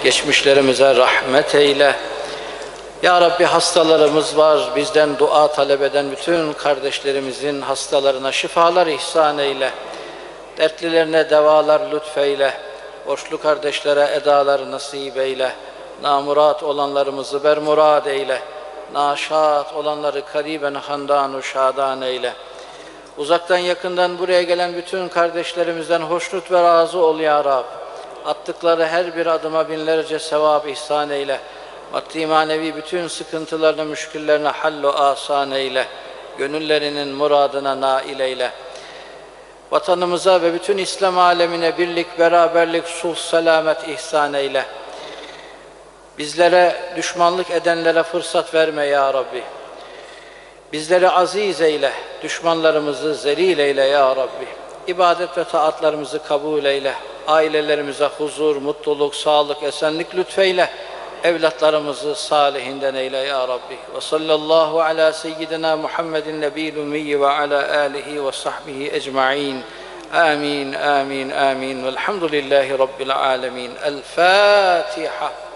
geçmişlerimize rahmet eyle. Ya Rabbi, hastalarımız var, bizden dua talep eden bütün kardeşlerimizin hastalarına şifalar ihsan eyle. Dertlilerine devalar lütfeyle. Borçlu kardeşlere edalar nasip eyle. Namurat olanlarımızı bermurad eyle. Naşat olanları kariben handan-u şadan eyle. Uzaktan yakından buraya gelen bütün kardeşlerimizden hoşnut ve razı ol ya Rab. Attıkları her bir adıma binlerce sevap ihsan eyle. Maddi manevi bütün sıkıntılarını, müşküllerini hallu asan eyle. Gönüllerinin muradına nail eyle. Vatanımıza ve bütün İslam alemine birlik, beraberlik, sulh, selamet ihsan eyle. Bizlere, düşmanlık edenlere fırsat verme ya Rabbi. Bizleri aziz eyle, düşmanlarımızı zelil eyle ya Rabbi. İbadet ve taatlarımızı kabul eyle. Ailelerimize huzur, mutluluk, sağlık, esenlik lütfeyle. Evlatlarımızı salihinden eyle ya Rabbi. Ve sallallahu ala seyyidina Muhammedin nebiyil ummiyi ve ala alihi ve sahbihi ecma'in. Amin, amin, amin. Velhamdülillahi Rabbil alemin. El Fatiha.